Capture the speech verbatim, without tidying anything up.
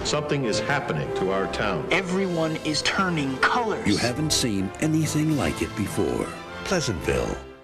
Something is happening to our town. Everyone is turning colors. You haven't seen anything like it before. Pleasantville.